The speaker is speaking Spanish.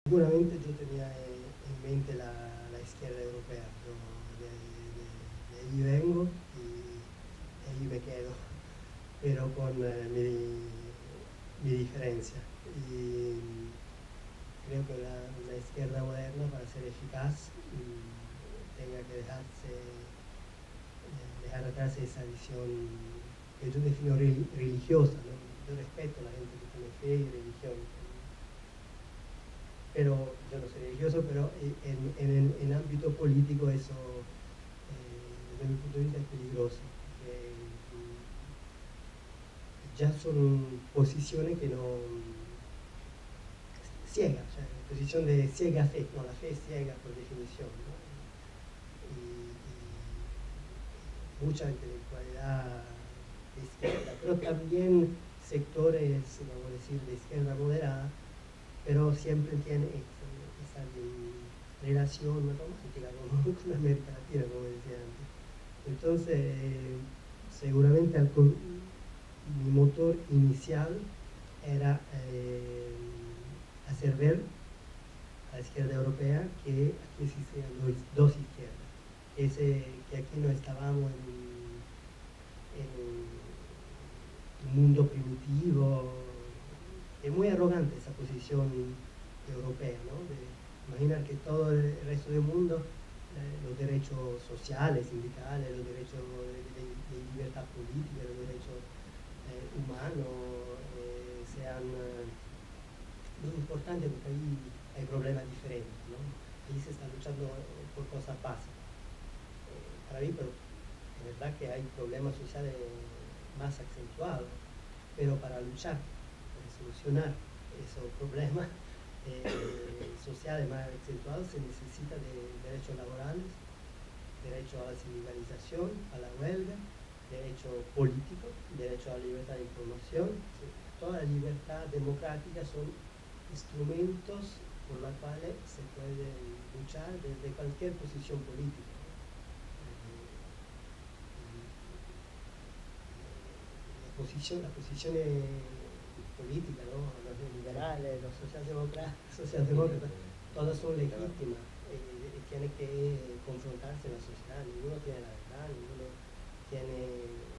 Seguramente yo tenía en mente la izquierda europea. Yo de ahí vengo y ahí me quedo, pero con mi diferencia. Y creo que una izquierda moderna, para ser eficaz, tenga que dejar atrás esa visión que yo defino religiosa, ¿no? Yo respeto a la gente que tiene fe y religión, pero yo no soy religioso, pero en ámbito político eso, desde mi punto de vista, es peligroso, porque ya son posiciones que no ciegas, o sea, posición de ciega fe, no, la fe es ciega por definición, ¿no? Y mucha intelectualidad de izquierda, pero también sectores, vamos a decir, de izquierda moderada, pero siempre tiene esa relación romántica con América Latina, como decía antes. Entonces, seguramente mi motor inicial era hacer ver a la izquierda europea que aquí existían dos izquierdas, que aquí no estábamos en un mundo primitivo. Es muy arrogante esa posición europea, ¿no? De imaginar que todo el resto del mundo, los derechos sociales, sindicales, los derechos de libertad política, los derechos humanos, sean muy importantes, porque ahí hay problemas diferentes, ¿no? Ahí se está luchando por cosas básicas. Para mí, pero es verdad que hay problemas sociales más acentuados, pero para luchar, para solucionar esos problemas sociales más acentuados se necesita de derechos laborales, derecho a la sindicalización, a la huelga, derecho político, derecho a la libertad de información. Toda la libertad democrática son instrumentos por los cuales se puede luchar desde cualquier posición política. Las posiciones políticas, ¿no? Los liberales, los socialdemócratas, todas son legítimas y tienen que confrontarse en la sociedad. Ninguno tiene la verdad, ninguno tiene